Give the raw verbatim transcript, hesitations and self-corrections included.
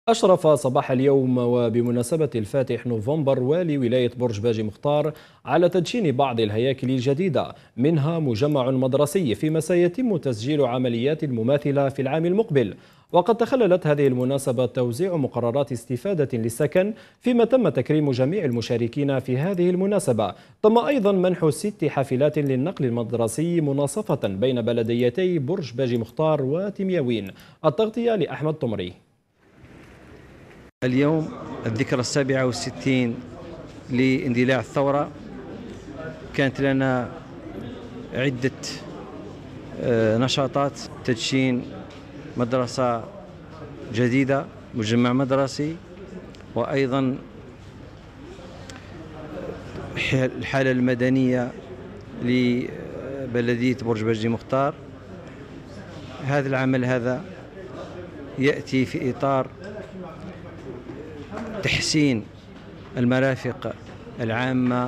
أشرف صباح اليوم وبمناسبة الفاتح نوفمبر والي ولاية برج باجي مختار على تدشين بعض الهياكل الجديدة منها مجمع مدرسي فيما سيتم تسجيل عمليات مماثلة في العام المقبل. وقد تخللت هذه المناسبة توزيع مقررات استفادة للسكن فيما تم تكريم جميع المشاركين في هذه المناسبة. تم أيضا منح ست حافلات للنقل المدرسي مناصفة بين بلديتي برج باجي مختار وتمياوين. التغطية لأحمد طمري. اليوم الذكرى السابعة والستين لاندلاع الثورة، كانت لنا عدة نشاطات: تدشين مدرسة جديدة، مجمع مدرسي، وأيضا الحالة المدنية لبلدية برج باجي مختار. هذا العمل هذا يأتي في إطار تحسين المرافق العامة